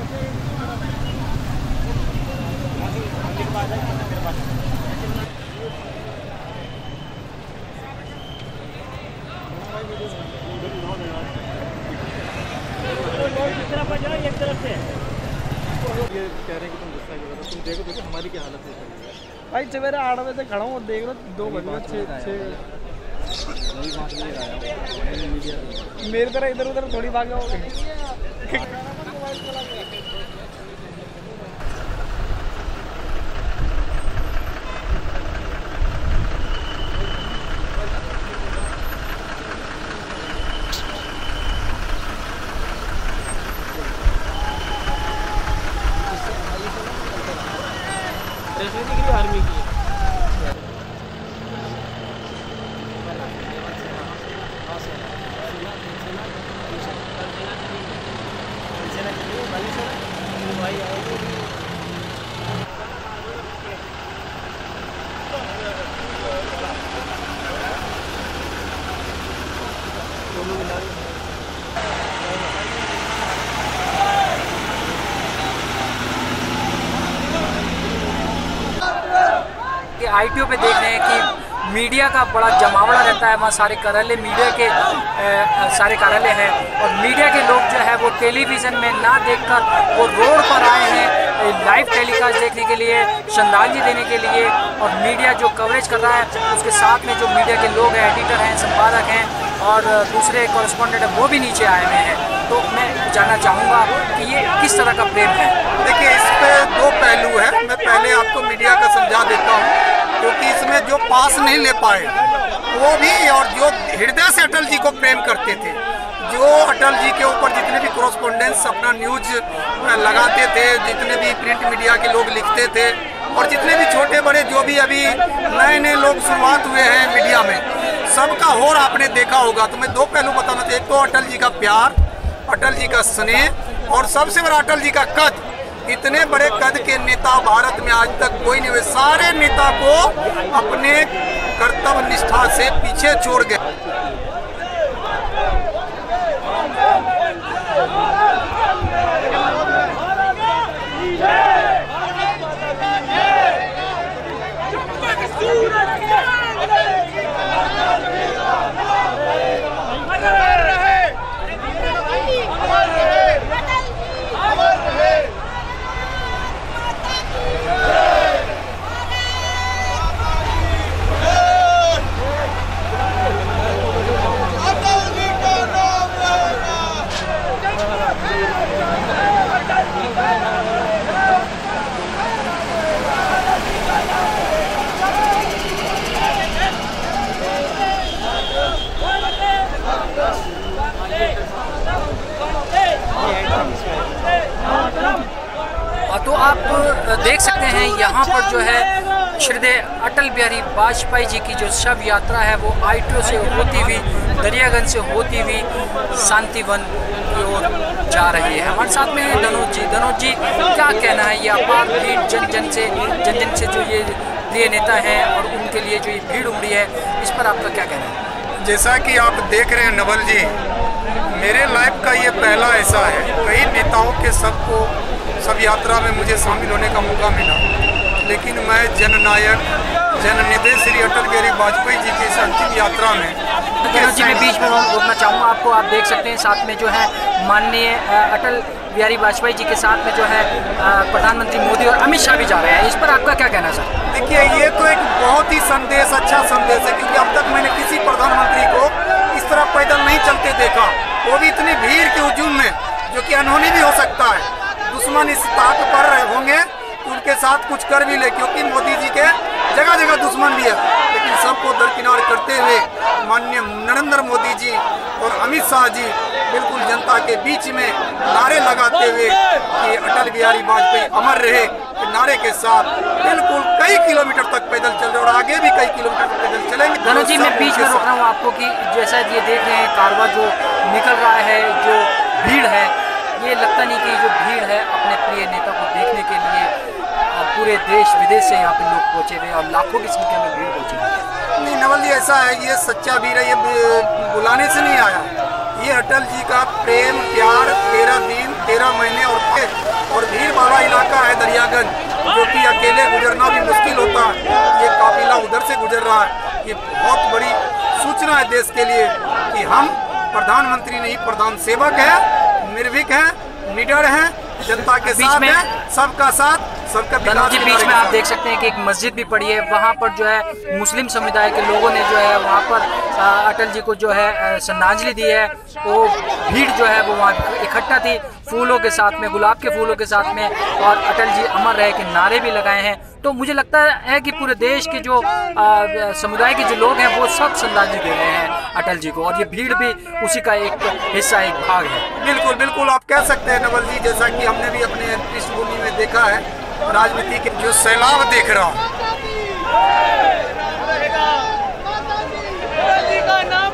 एक तरफ से ये कह रहे हैं कि तुम गुस्सा क्यों कर रहे हो? तुम देखो देखो हमारी क्या हालत है भाई। सवेरे 8 बजे से खड़ा हूँ और देख रहा 2 बजे 6 मेरी तरह इधर उधर थोड़ी भागे हो। आर्मी की ITO पे देख रहे हैं कि मीडिया का बड़ा जमावड़ा रहता है। वहाँ सारे कार्यालय मीडिया के सारे कार्यालय हैं और मीडिया के लोग जो है वो टेलीविज़न में ना देखकर वो रोड पर आए हैं लाइव टेलीकास्ट देखने के लिए, श्रद्धांजलि देने के लिए। और मीडिया जो कवरेज कर रहा है उसके साथ में जो मीडिया के लोग हैं, एडिटर हैं, संपादक हैं और दूसरे कॉरेस्पॉन्डेंट हैं, वो भी नीचे आए हुए हैं। तो मैं जानना चाहूँगा कि ये किस तरह का प्रेम है। देखिए, इस पे 2 पहलू है। मैं पहले आपको मीडिया का समझा देता हूँ, क्योंकि इसमें जो पास नहीं ले पाए वो भी, और जो हृदय से अटल जी को प्रेम करते थे, जो अटल जी के ऊपर जितने भी कॉरेस्पॉन्डेंट्स अपना न्यूज लगाते थे, जितने भी प्रिंट मीडिया के लोग लिखते थे और जितने भी छोटे बड़े जो भी अभी नए नए लोग शुरुआत हुए हैं मीडिया में, सबका होर आपने देखा होगा। तो मैं 2 पहलू बताना चाहिए। एक तो अटल जी का प्यार, अटल जी का स्नेह और सबसे बड़ा अटल जी का कद। इतने बड़े कद के नेता भारत में आज तक कोई नहीं हुए। सारे नेता को अपने कर्तव्य निष्ठा से पीछे छोड़ गए। तो आप देख सकते हैं यहाँ पर जो है श्रद्धेय अटल बिहारी वाजपेयी जी की जो शव यात्रा है वो ITO से होती हुई, दरियागंज से होती हुई शांतिवन की ओर जा रही है। हमारे साथ में धनोज जी क्या कहना है? ये अपार भीड़ जन जन से जो ये प्रिय नेता हैं और उनके लिए जो ये भीड़ उमड़ी है, इस पर आपका क्या कहना है? जैसा कि आप देख रहे हैं नवल जी, मेरे लाइफ का ये पहला ऐसा है। कई नेताओं के सब यात्रा में मुझे शामिल होने का मौका मिला, लेकिन मैं जननायक जननेता श्री अटल बिहारी वाजपेयी जी की इस अंतिम यात्रा में जी मैं बीच में रोकना चाहूँगा आपको। आप देख सकते हैं साथ में जो है माननीय अटल बिहारी वाजपेयी जी के साथ में जो है प्रधानमंत्री मोदी और अमित शाह भी जा रहे हैं। इस पर आपका क्या कहना सर? देखिए, ये तो एक बहुत ही अच्छा संदेश है, क्योंकि अब तक मैंने किसी प्रधानमंत्री को इस तरह पैदल नहीं चलते देखा, वो भी इतनी भीड़ के हुजूम में, जो कि अनहोनी भी हो सकता है। दुश्मन इस ताक पर होंगे तो उनके साथ कुछ कर भी ले, क्योंकि मोदी जी के जगह जगह दुश्मन भी है, लेकिन सबको दरकिनार करते हुए माननीय नरेंद्र मोदी जी और अमित शाह जी बिल्कुल जनता के बीच में नारे लगाते हुए कि अटल बिहारी वाजपेयी अमर रहे के नारे के साथ बिल्कुल कई किलोमीटर तक पैदल चल रहे और आगे भी कई किलोमीटर तक पैदल चलेंगे। धनु जी मैं बीच में रोक रहा हूँ आपको कि जैसा ये देख रहे हैं कारवा जो निकल रहा है, जो भीड़ है, ये लगता नहीं कि जो भीड़ है अपने प्रिय नेता को देखने के लिए पूरे देश विदेश से यहाँ पे लोग पहुँचे हुए और लाखों की संख्या में भीड़ पहुँची हुई। नहीं नवल जी, ऐसा है, ये सच्चा वीर है, ये बुलाने से नहीं आया। ये अटल जी का प्रेम प्यार 13 दिन 13 महीने और देश के लिए कि हम प्रधानमंत्री नहीं, प्रधान सेवक है, निर्भीक है, निडर है, जनता के साथ है, सबका साथ, सबका विकास। बीच में आप देख सकते हैं कि एक मस्जिद भी पड़ी है, वहाँ पर जो है मुस्लिम समुदाय के लोगों ने जो है वहाँ पर अटल जी को जो है श्रद्धांजलि दी है। वो भीड़ जो है वो वहाँ इकट्ठा थी फूलों के साथ में, गुलाब के फूलों के साथ में, और अटल जी अमर रहे के नारे भी लगाए हैं। तो मुझे लगता है कि पूरे देश के जो समुदाय के जो लोग हैं वो सब श्रद्धांजलि दे रहे हैं अटल जी को, और ये भीड़ भी उसी का एक हिस्सा, एक भाग है। बिल्कुल बिल्कुल आप कह सकते हैं नवल जी, जैसा कि हमने भी अपने पृष्ठभूमि में देखा है, राजनीति के जो सैलाब देख रहा हूँ।